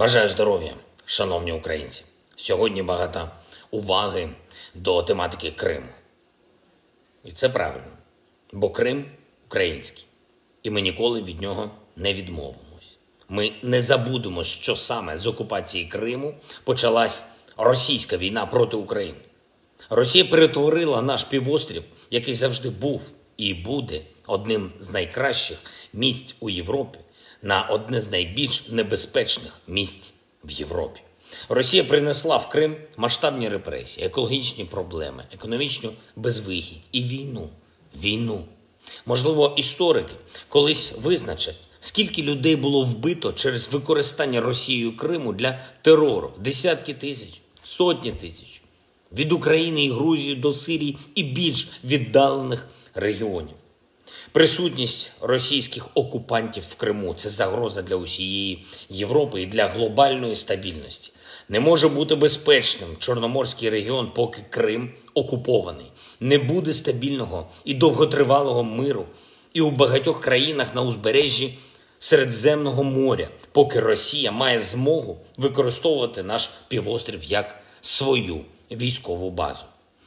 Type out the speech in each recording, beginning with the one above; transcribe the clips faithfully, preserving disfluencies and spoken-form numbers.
Бажаю здоров'я, шановні українці. Сьогодні багато уваги до тематики Криму. І це правильно, бо Крим український. І ми ніколи від нього не відмовимось. Ми не забудемо, що саме з окупації Криму почалась російська війна проти України. Росія перетворила наш півострів, який завжди був і буде одним з найкращих місць у Європі, на одне з найбільш небезпечних місць в Європі. Росія принесла в Крим масштабні репресії, екологічні проблеми, економічну безвихідь і війну. Війну. Можливо, історики колись визначать, скільки людей було вбито через використання Росією Криму для терору. Десятки тисяч, сотні тисяч. Від України і Грузії до Сирії і більш віддалених регіонів. Присутність російських окупантів в Криму – це загроза для усієї Європи і для глобальної стабільності. Не може бути безпечним Чорноморський регіон, поки Крим окупований. Не буде стабільного і довготривалого миру і у багатьох країнах на узбережжі Середземного моря, поки Росія має змогу використовувати наш півострів як свою військову базу.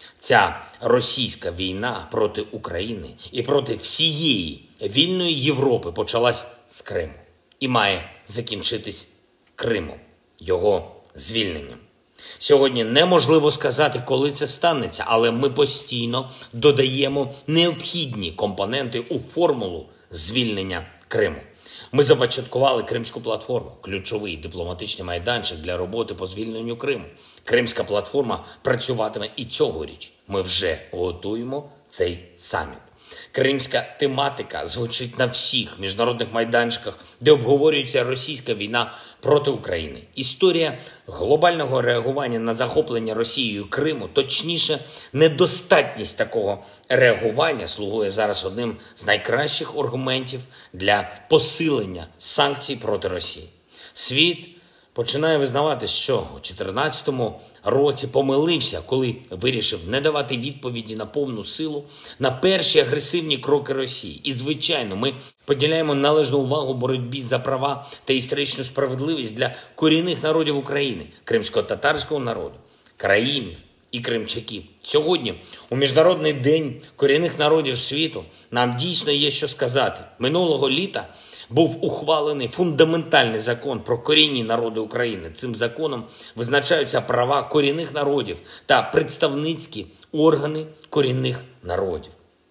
Ця російська війна проти України і проти всієї вільної Європи почалась з Криму і має закінчитись Кримом, його звільненням. Сьогодні неможливо сказати, коли це станеться, але ми постійно додаємо необхідні компоненти у формулу звільнення Криму. Ми започаткували Кримську платформу – ключовий дипломатичний майданчик для роботи по звільненню Криму. Кримська платформа працюватиме і цьогоріч. Ми вже готуємо цей саміт. Кримська тематика звучить на всіх міжнародних майданчиках, де обговорюється російська війна проти України. Історія глобального реагування на захоплення Росією Криму, точніше, недостатність такого реагування слугує зараз одним з найкращих аргументів для посилення санкцій проти Росії. Світ починає визнавати, що у дві тисячі чотирнадцятому році помилився, коли вирішив не давати відповіді на повну силу на перші агресивні кроки Росії. І, звичайно, ми поділяємо належну увагу боротьбі за права та історичну справедливість для корінних народів України, кримсько-татарського народу, караїмів і кримчаків. Сьогодні, у Міжнародний день корінних народів світу, нам дійсно є що сказати. Минулого літа був ухвалений фундаментальний закон про корінні народи України. Цим законом визначаються права корінних народів та представницькі органи корінних народів.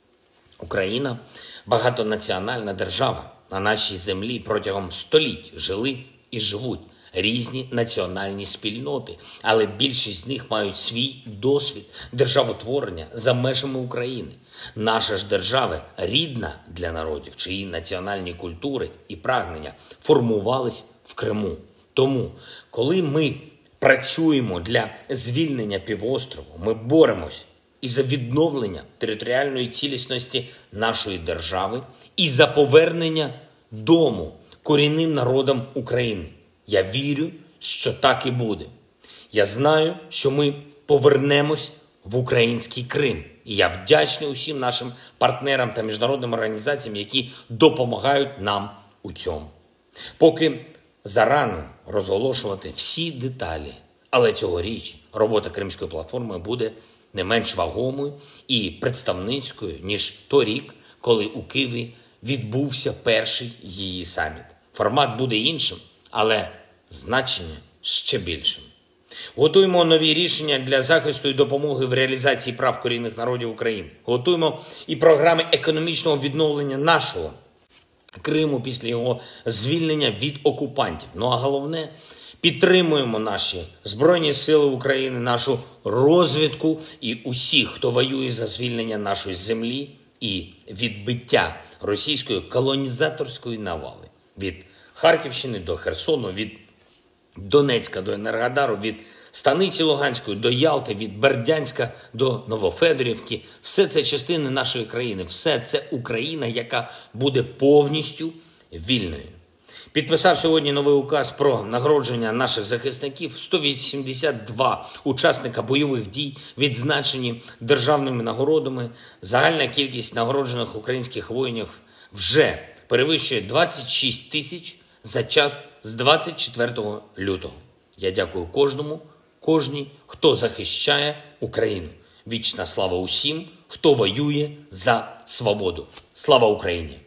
Україна – багатонаціональна держава. На нашій землі протягом століть жили і живуть різні національні спільноти, але більшість з них мають свій досвід державотворення за межами України. Наша ж держава рідна для народів, чиї національні культури і прагнення формувались в Криму. Тому, коли ми працюємо для звільнення півострову, ми боремось і за відновлення територіальної цілісності нашої держави, і за повернення дому корінним народам України. Я вірю, що так і буде. Я знаю, що ми повернемось в український Крим. І я вдячний усім нашим партнерам та міжнародним організаціям, які допомагають нам у цьому. Поки зарано розголошувати всі деталі, але цьогоріч робота Кримської платформи буде не менш вагомою і представницькою, ніж торік, коли у Києві відбувся перший її саміт. Формат буде іншим, але значення ще більшим. Готуємо нові рішення для захисту і допомоги в реалізації прав корінних народів України. Готуємо і програми економічного відновлення нашого Криму після його звільнення від окупантів. Ну а головне, підтримуємо наші Збройні Сили України, нашу розвідку і усіх, хто воює за звільнення нашої землі і відбиття російської колонізаторської навали. Від Харківщини до Херсону, від Донецька до Енергодару, від Станиці Луганської до Ялти, від Бердянська до Новофедорівки. Все це частини нашої країни, все це Україна, яка буде повністю вільною. Підписав сьогодні новий указ про нагородження наших захисників. сто вісімдесят два учасника бойових дій відзначені державними нагородами. Загальна кількість нагороджених українських воїнів вже перевищує двадцять шість тисяч за час з двадцять четвертого лютого. Я дякую кожному, кожній, хто захищає Україну. Вічна слава усім, хто воює за свободу. Слава Україні!